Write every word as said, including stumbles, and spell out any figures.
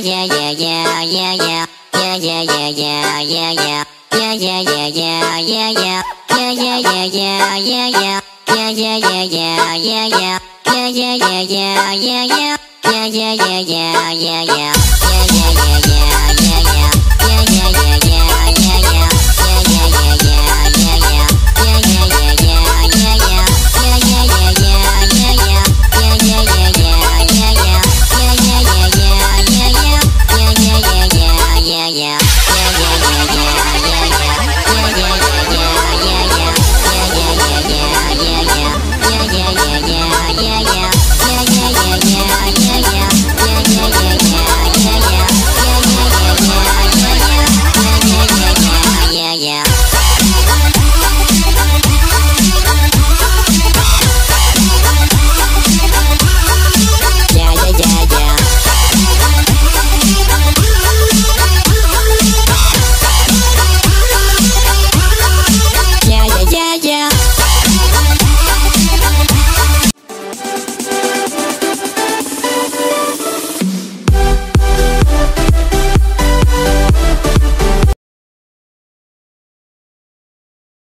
yeah, yeah, yeah, yeah, yeah. Yeah, yeah, yeah, yeah, yeah, yeah. Yeah, yeah, yeah, yeah, yeah, yeah. Yeah, yeah, yeah, yeah, yeah, yeah. Yeah, yeah, yeah, yeah, yeah, yeah. Yeah, yeah, yeah, yeah, yeah, yeah. Yeah, yeah, yeah, yeah, yeah, yeah. Yeah, yeah, yeah, yeah, yeah, yeah. Yeah, yeah, yeah, yeah, yeah, yeah. Yeah, yeah, yeah, yeah, yeah, yeah. Yeah, yeah, yeah, yeah, yeah, yeah. Yeah, yeah, yeah, yeah, yeah, yeah. Yeah, yeah, yeah, yeah, yeah, yeah. Yeah, yeah, yeah, yeah, yeah, yeah. Yeah, yeah, yeah, yeah, yeah, yeah. Yeah, yeah, yeah, yeah, yeah, yeah. Yeah, yeah, yeah, yeah, yeah, yeah. Yeah, yeah, yeah, yeah, yeah, yeah. Yeah, yeah, yeah, yeah, yeah, yeah.